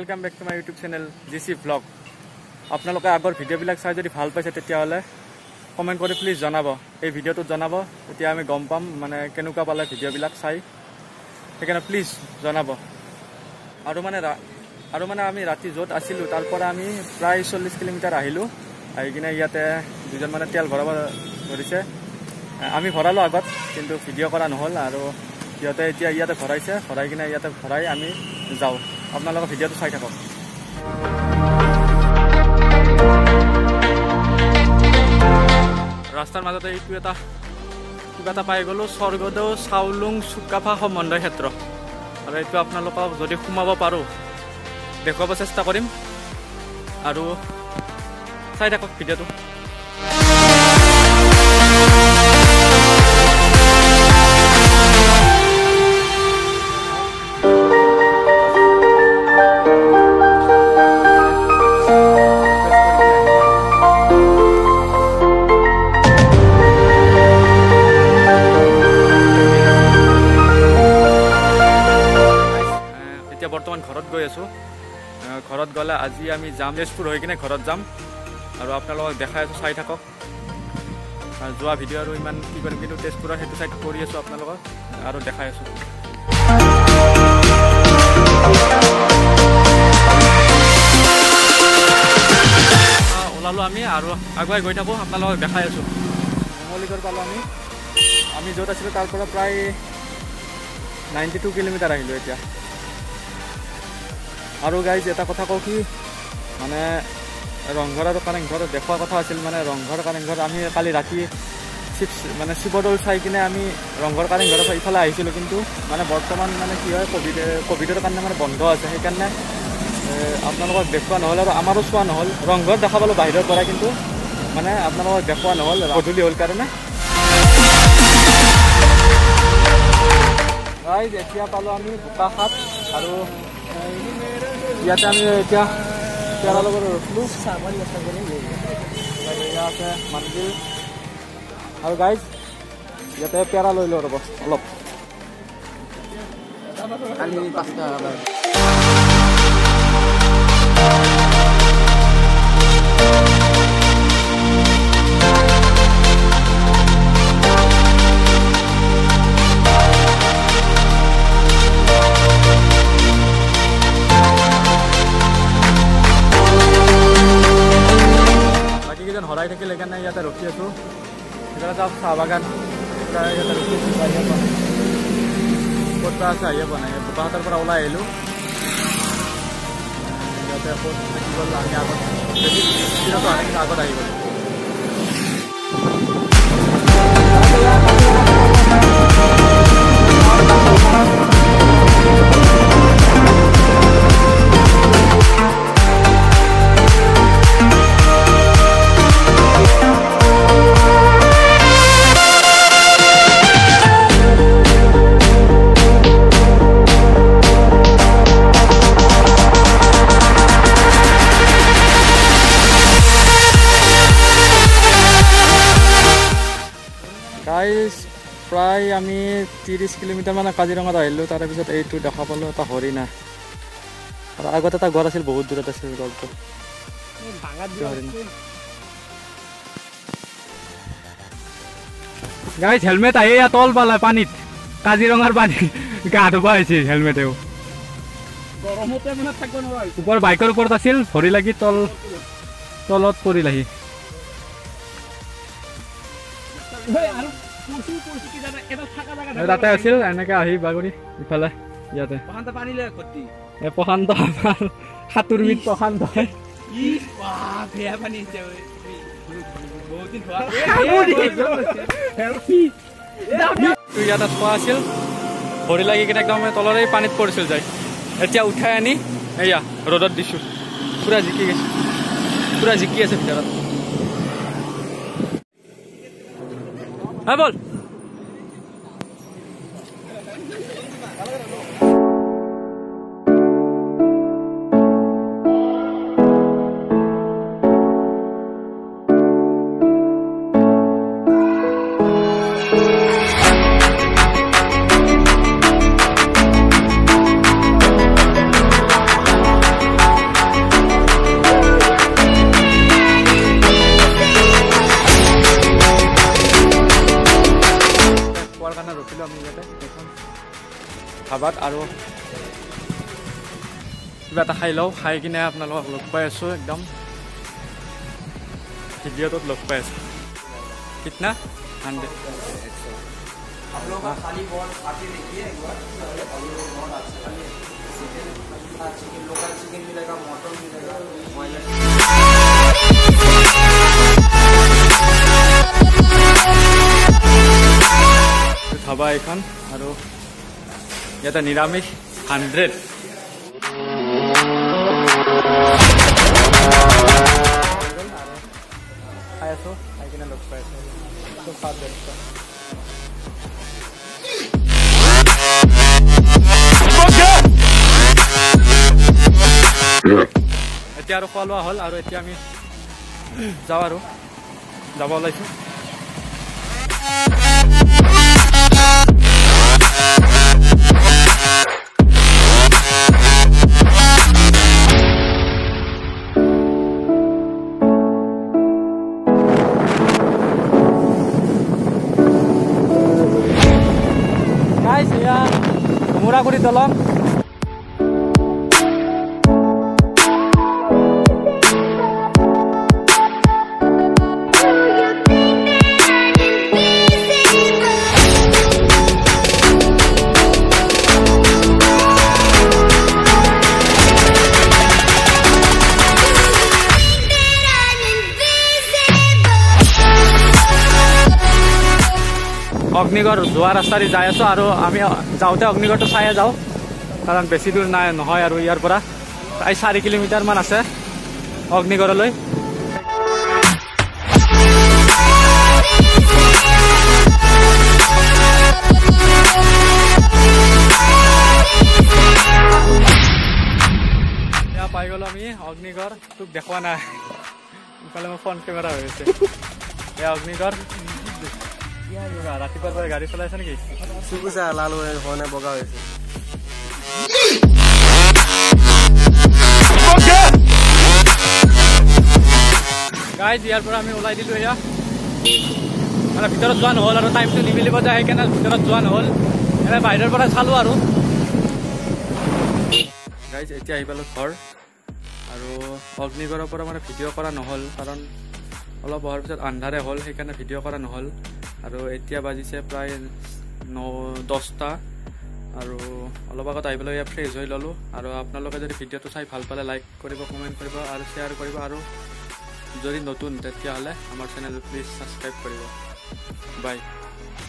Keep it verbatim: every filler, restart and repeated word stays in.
Welcome back to my YouTube channel GC blog. आपनालोके आगर भिडिओबिलाक चाই যদি ভাল পাইছে তেতিয়াহলে কমেন্ট কৰি প্লিজ জনাব। এই ভিডিওটো জনাব তেতিয়া আমি গম পাম মানে কেনেকুৱা পালে ভিডিওবিলাক চাই, সেইকাৰণে প্লিজ জনাব। আৰু মানে আৰু মানে আমি ৰাতি য'ত আছিলোঁ তাৰ পৰা আমি প্ৰায় চল্লিছ কিলোমিটাৰ আহিলোঁ। আহি কিনে ইয়াতে দুজন মানে তেল ভৰাব ধৰিছে। আমি ভৰালোঁ আগত, কিন্তু ভিডিঅ' কৰা নহ'ল। আৰু সিহঁতে এতিয়া ইয়াতে ভৰাইছে, ভৰাই কিনে ইয়াতে ভৰাই আমি যাওঁ। আপোনালোকে ভিডিঅ'টো চাই থাকক। ৰাস্তাৰ মাজতে এইটো এটা কিবা এটা পাই গ'লোঁ, স্বৰ্গদেউ চাউলুং চুকাফা সমন্বয় ক্ষেত্ৰ। আৰু এইটো আপোনালোকক যদি সোমাব পাৰোঁ দেখুৱাব চেষ্টা কৰিম। আৰু চাই থাকক ভিডিঅ'টো। বৰ্তমান ঘৰত গৈ আছোঁ। ঘৰত গ'লে আজি আমি যাম তেজপুৰ হৈ কিনে ঘৰত যাম। আৰু আপোনালোকক দেখাই আছোঁ, চাই থাকক। যোৱা ভিডিঅ' আৰু ইমান কি কৰিম, কিন্তু তেজপুৰৰ সেইটো চাইড কৰি আছোঁ আপোনালোকক আৰু দেখাই আছোঁ। ওলালোঁ আমি আৰু আগুৱাই গৈ থাকোঁ, আপোনালোকক দেখাই আছোঁ। নুমলীগড় পালোঁ আমি। আমি য'ত আছিলোঁ তাৰ পৰা প্ৰায় নাইণ্টি টু কিলোমিটাৰ আহিলোঁ এতিয়া। আৰু গাইজ এটা কথা কওঁ কি, মানে ৰংঘৰ আৰু কাৰেংঘৰ দেখুওৱা কথা আছিল। মানে ৰংঘৰ কাৰেংঘৰ আমি কালি ৰাতি শিৱ মানে শিৱদৌল চাই কিনে আমি ৰংঘৰ কাৰেংঘৰৰ ইফালে আহিছিলোঁ, কিন্তু মানে বৰ্তমান মানে কি হয়, ক'ভিড ক'ভিডৰ কাৰণে মানে বন্ধ আছে। সেইকাৰণে আপোনালোকক দেখুওৱা নহ'ল আৰু আমাৰো চোৱা নহ'ল। ৰংঘৰ দেখা পালোঁ বাহিৰৰ পৰা, কিন্তু মানে আপোনালোকক দেখুওৱা নহ'ল, গধূলি হ'ল কাৰণে। গাইজ এতিয়া পালোঁ আমি বোকাখাট। আৰু ইয়াতে আমি এতিয়া পেয়াৰা লগত ৰখিলোঁ। আছে মানগিল। আৰু গাইজ ইয়াতে পেয়াৰা লৈ লওঁ ৰ'ব অলপ। হৰাই থাকিল, সেইকাৰণে ইয়াতে ৰখি আছোঁ। সেইকাৰণে যাওঁ চাহ বাগান, ইয়াতে ৰখি আছোঁ। আহিয়ে পোৱা নাই, ক'ত পৰা আছে আহিয়ে পোৱা নাই। বোকাখাটৰ পৰা ওলাই আহিলোঁ। ইয়াতে ক'ত থাকি গ'ল, আমি আগত আগত আহি গ'লোঁ। গাইজ প্ৰায় আমি ত্ৰিছ কিলোমিটাৰ মানে কাজিৰঙাত আহিলোঁ। তাৰে পিছত এইটো দেখা পালোঁ, এটা হৰিণা। আৰু আগত এটা গড় আছিল, বহুত দূৰত আছিল গড়টো। গাইজ হেলমেট আহি তল পালে পানীত, কাজিৰঙাৰ পানী গা ধুব আহিছে হেলমেটেও। ওপৰ বাইকৰ ওপৰত আছিল, ভৰি লাগি তল তলত পৰিল আহি। তাতে আছিল এনেকে আহি বাগৰি ইফালে ইয়াতে। প্ৰশান্ত আমাৰ সাঁতুৰবিদ প্ৰশান্ত। ইয়াতে থোৱা আছিল, ভৰি লাগি কিনে একদম তলৰে পানীত পৰিছিল যায়। এতিয়া উঠাই আনি এয়া ৰ'দত দিছোঁ, পুৰা জিকি গৈছে, পুৰা জিকি আছে ভিতৰত। হ্যাঁ বল। ধাবাত আৰু কিবা এটা খাই লওঁ খাই কিনে আপোনালোকক লগ পাই আছোঁ একদম ভিডিঅ'টোত লগ পাই আছোঁ कितना हंड्रेड हम लोग का खाली बॉल आके देखिए एक बार बहुत अच्छा चिकन चिकन लोकल चिकन मिलेगा मटन मिलेगा बॉयलर ধাবা এখন আৰু ইয়াতে নিৰামিষ হাণ্ড্ৰেড খাই আছোঁ খাই কিনে লগ পাই আছোঁ এতিয়া আৰু খোৱা লোৱা হ'ল আৰু এতিয়া আমি যাওঁ আৰু যাব ওলাইছোঁ মুরাগুড়ি দলং অগ্নিগড় যোৱা ৰাস্তাৰে যাই আছোঁ আৰু আমি যাওঁতে অগ্নিগড়টো চায়ে যাওঁ কাৰণ বেছি দূৰ নাই নহয় আৰু ইয়াৰ পৰা প্ৰায় চাৰি কিলোমিটাৰমান আছে অগ্নিগড়লৈ এতিয়া পাই গ'লোঁ আমি অগ্নিগড় তোক দেখুওৱা নাই ইফালে মোৰ ফ্ৰণ্ট কেমেৰা হৈ আছে এয়া অগ্নিগড় ৰাতিপুৱাৰ পৰা গাড়ী চলাই আছে নেকি চুকুচা লাল হৈ হোৱা নাই বগা হৈছে গাইজ ইয়াৰ পৰা আমি ওলাই দিলোঁ এয়া মানে ভিতৰত যোৱা নহ'ল আৰু টাইমটো নিমিলিব যায় সেইকাৰণে ভিতৰত যোৱা নহ'ল এনে বাহিৰৰ পৰা চালোঁ আৰু গাইজ এতিয়া আহি পালোঁ ঘৰ আৰু অগ্নিগড়ৰ পৰা মানে ভিডিঅ' কৰা নহ'ল কাৰণ অলপ অহাৰ পিছত আন্ধাৰে হ'ল সেইকাৰণে ভিডিঅ' কৰা নহ'ল আৰু এতিয়া বাজিছে প্ৰায় ন দহটা আৰু অলপ আগত আহি পেলাই ইয়াত ফ্ৰেছ হৈ ল'লোঁ আৰু আপোনালোকে যদি ভিডিঅ'টো চাই ভাল পালে লাইক কৰিব কমেণ্ট কৰিব আৰু শ্বেয়াৰ কৰিব আৰু যদি নতুন তেতিয়াহ'লে আমাৰ চেনেলটো প্লিজ ছাবস্ক্ৰাইব কৰিব বাই